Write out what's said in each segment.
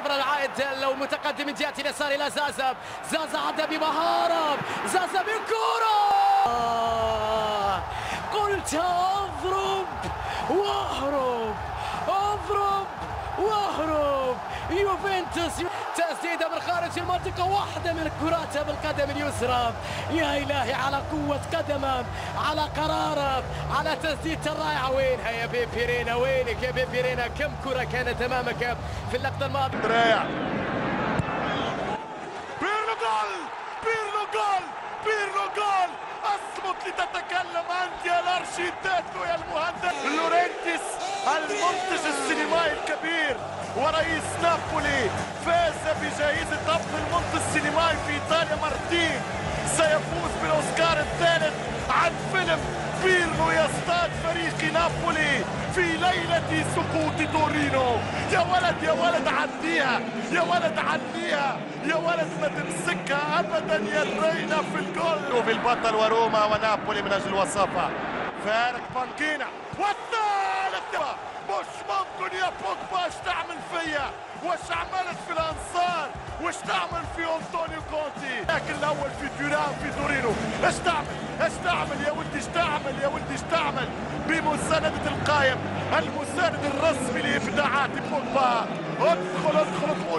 الصفر العائد لو متقدم من جهة اليسار إلى زازا. زازا عدى بمهارة، زازا بالكرة. قلت اضرب واهرب، اضرب واهرب. يوفنتوس تسديده من خارج المنطقه، واحده من كراتها بالقدم اليسرى. يا الهي على قوه قدمه، على قراره، على تسديدته الرائعه. وينها يا بيبيرينا؟ وينك يا بيبيرينا؟ كم كره كانت امامك في اللقطه الماضيه. بيرلو جول، بيرلو جول، بيرلو جول. اصمت لتتكلم انت يا الارشيتاتو يا المهندس. لورنتيس المنتج السينمائي الكبير ورئيس نابولي فاز بجائزة أفضل المنتج السينمائي في إيطاليا مرتين. سيفوز بالأوسكار الثالث عن فيلم بيرلو يصطاد فريق نابولي في ليلة سقوط تورينو. يا ولد يا ولد عديها، يا ولد عديها، يا ولد ما تمسكها أبدا يا رينا في الجول. وفي البطل وروما ونابولي من أجل الوصافة. فارق بانكينا والثالث. مش ممكن يا بوجبا ايش تعمل فيا؟ واش عملت في الانصار؟ واش تعمل في انطونيو كونتي؟ لكن الاول في تيران في تورينو. ايش تعمل؟ ايش تعمل يا ولدي؟ ايش تعمل يا ولدي؟ ايش تعمل؟ بمساندة القائم المساند الرسمي لابداعات بوجبا. ادخل ادخل.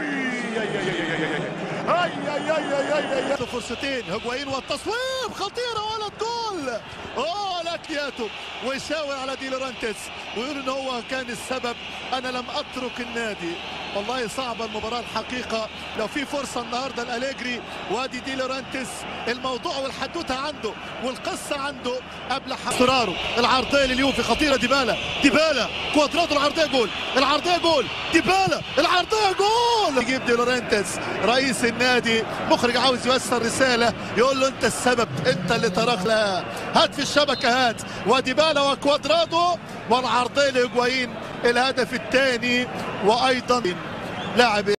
اي فرصتين هجوين والتصويب خطيره ولد جول. لاكياتو ويشاور على دي لورانتيس ويقول ان هو كان السبب. انا لم اترك النادي. والله صعبه المباراه الحقيقه. لو في فرصه النهارده الاليجري وادي دي لورانتيس، الموضوع والحدوته عنده والقصه عنده قبل اصراره. العرضيه لليوفي خطيره. ديبالا كوادراتو، العرضيه جول، العرضيه جول، ديبالا العرضيه جول. يجيب دي لورانتيس رئيس النادي، مخرج عاوز يوصل رساله يقول له انت السبب، انت اللي ترك لها. هات في الشبكه هات. وديبالا وكوادراتو والعرضيه لهجوين الهدف الثاني. وايضا لاعب